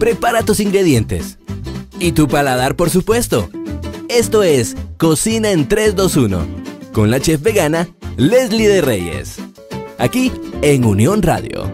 Prepara tus ingredientes. Y tu paladar, por supuesto. Esto es Cocina en 3, 2, 1, con la chef vegana Leslie de Reyes. Aquí en Unión Radio.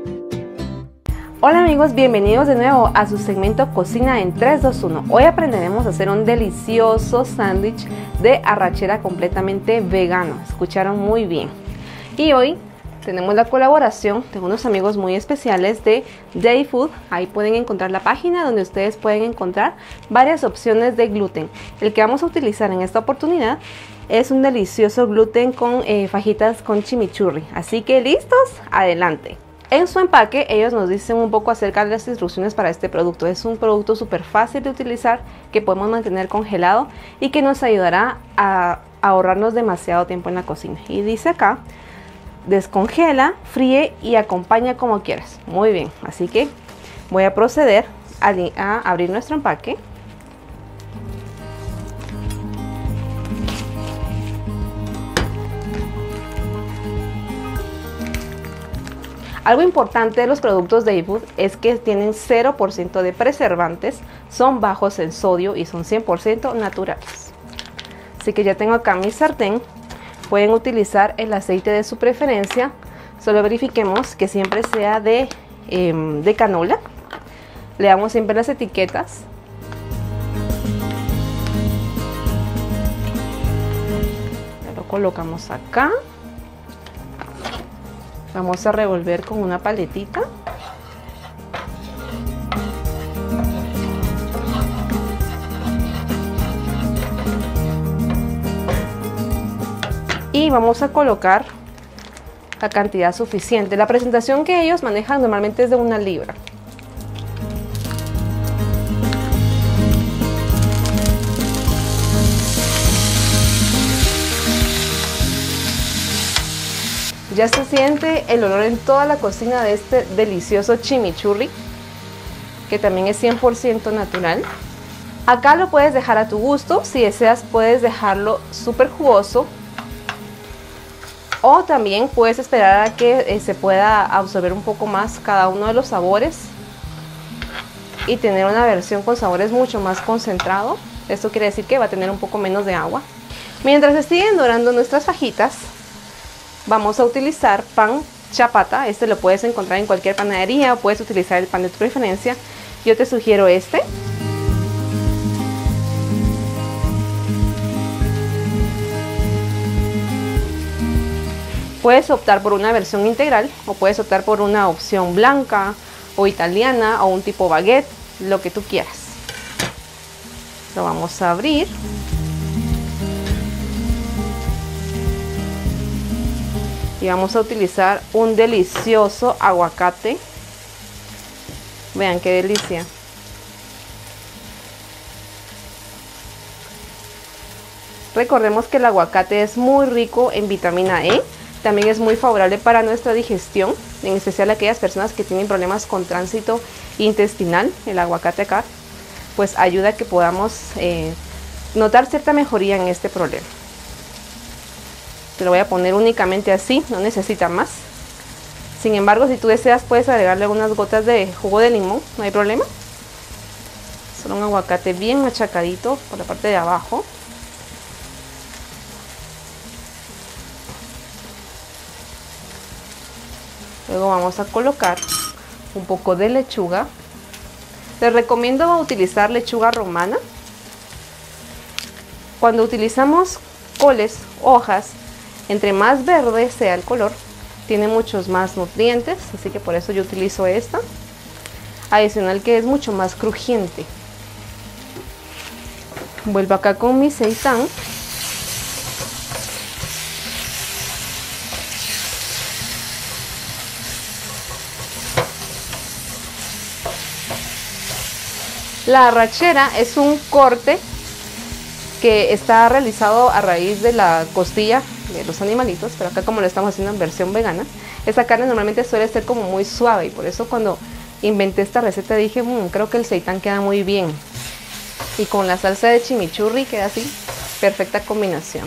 Hola amigos, bienvenidos de nuevo a su segmento Cocina en 3, 2, 1. Hoy aprenderemos a hacer un delicioso sándwich de arrachera completamente vegano. Escucharon muy bien. Y hoy tenemos la colaboración de unos amigos muy especiales de Dayfood. Ahí pueden encontrar la página donde ustedes pueden encontrar varias opciones de gluten. El que vamos a utilizar en esta oportunidad es un delicioso gluten con fajitas con chimichurri. Así que listos, adelante. En su empaque ellos nos dicen un poco acerca de las instrucciones para este producto. Es un producto súper fácil de utilizar que podemos mantener congelado y que nos ayudará a ahorrarnos demasiado tiempo en la cocina. Y dice acá: descongela, fríe y acompaña como quieras. Muy bien, así que voy a proceder a abrir nuestro empaque. Algo importante de los productos Dayfood es que tienen 0% de preservantes, son bajos en sodio y son 100% naturales. Así que ya tengo acá mi sartén. Pueden utilizar el aceite de su preferencia, solo verifiquemos que siempre sea de canola. Leamos siempre las etiquetas. Ya lo colocamos acá. Vamos a revolver con una paletita. Y vamos a colocar la cantidad suficiente. La presentación que ellos manejan normalmente es de 1 libra. Ya se siente el olor en toda la cocina de este delicioso chimichurri, que también es 100% natural. Acá lo puedes dejar a tu gusto. Si deseas puedes dejarlo súper jugoso, o también puedes esperar a que se pueda absorber un poco más cada uno de los sabores y tener una versión con sabores mucho más concentrado. Esto quiere decir que va a tener un poco menos de agua. Mientras se siguen dorando nuestras fajitas, vamos a utilizar pan chapata. Este lo puedes encontrar en cualquier panadería o puedes utilizar el pan de tu preferencia. Yo te sugiero este. Puedes optar por una versión integral o puedes optar por una opción blanca o italiana o un tipo baguette, lo que tú quieras. Lo vamos a abrir. Y vamos a utilizar un delicioso aguacate. Vean qué delicia. Recordemos que el aguacate es muy rico en vitamina E. También es muy favorable para nuestra digestión, en especial aquellas personas que tienen problemas con tránsito intestinal. El aguacate acá pues ayuda a que podamos notar cierta mejoría en este problema. Te lo voy a poner únicamente así, no necesita más. Sin embargo, si tú deseas puedes agregarle unas gotas de jugo de limón, no hay problema. Solo un aguacate bien machacadito por la parte de abajo. Luego vamos a colocar un poco de lechuga. Les recomiendo utilizar lechuga romana. Cuando utilizamos coles, hojas, entre más verde sea el color, tiene muchos más nutrientes, así que por eso yo utilizo esta. Adicional que es mucho más crujiente. Vuelvo acá con mi seitán. La arrachera es un corte que está realizado a raíz de la costilla de los animalitos, pero acá como lo estamos haciendo en versión vegana, esa carne normalmente suele ser como muy suave y por eso cuando inventé esta receta dije, creo que el seitán queda muy bien y con la salsa de chimichurri queda así, perfecta combinación.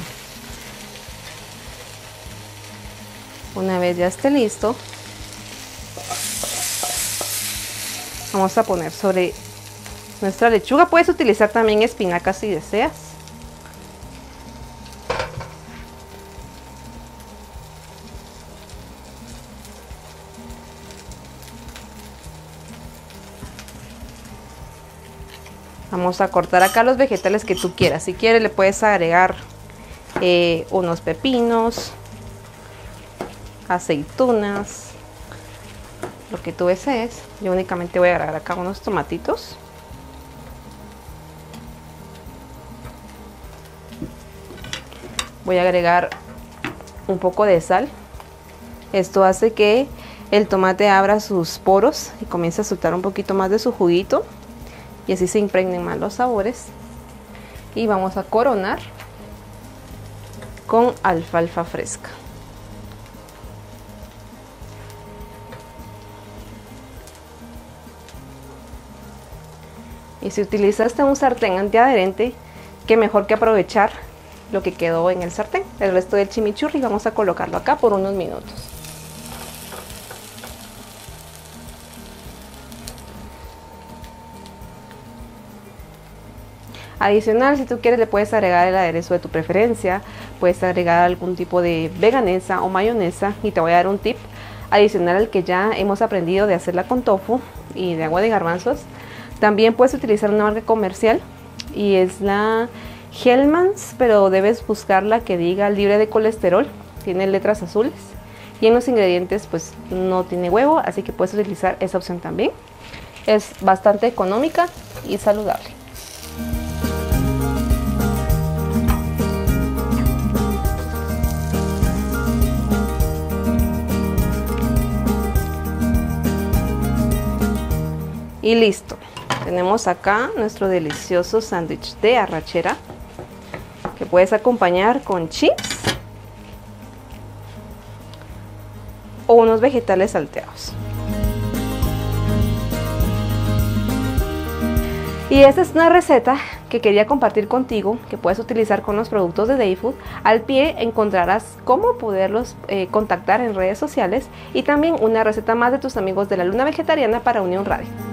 Una vez ya esté listo, Vamos a poner sobre nuestra lechuga. Puedes utilizar también espinacas si deseas. Vamos a cortar acá los vegetales que tú quieras. Si quieres le puedes agregar unos pepinos, aceitunas, lo que tú desees. Yo únicamente voy a agregar acá unos tomatitos. Voy a agregar un poco de sal. Esto hace que el tomate abra sus poros y comience a soltar un poquito más de su juguito. Y así se impregnen más los sabores. Y vamos a coronar con alfalfa fresca. Y si utilizaste un sartén antiadherente, qué mejor que aprovechar lo que quedó en el sartén. El resto del chimichurri vamos a colocarlo acá por unos minutos. Adicional, si tú quieres le puedes agregar el aderezo de tu preferencia, puedes agregar algún tipo de veganesa o mayonesa, y te voy a dar un tip adicional al que ya hemos aprendido de hacerla con tofu y de agua de garbanzos. También puedes utilizar una marca comercial y es la Hellmann's, pero debes buscar la que diga libre de colesterol, tiene letras azules y en los ingredientes pues no tiene huevo, así que puedes utilizar esa opción también. Es bastante económica y saludable. Y listo, tenemos acá nuestro delicioso sándwich de arrachera que puedes acompañar con chips o unos vegetales salteados. Y esta es una receta que quería compartir contigo, que puedes utilizar con los productos de Dayfood. Al pie encontrarás cómo poderlos contactar en redes sociales y también una receta más de tus amigos de la Luna Vegetariana para Unión Radio.